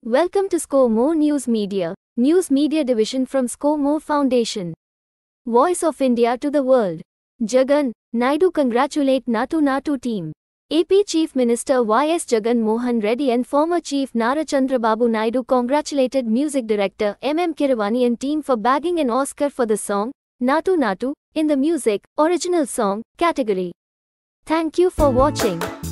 Welcome to Score More News Media, News Media Division from Score More Foundation. Voice of India to the world. Jagan, Naidu congratulate Naatu Naatu team. AP Chief Minister Y.S. Jagan Mohan Reddy and former Chief Nara Chandrababu Naidu congratulated music director M M Keeravani and team for bagging an Oscar for the song, Naatu Naatu, in the music, original song, category. Thank you for watching.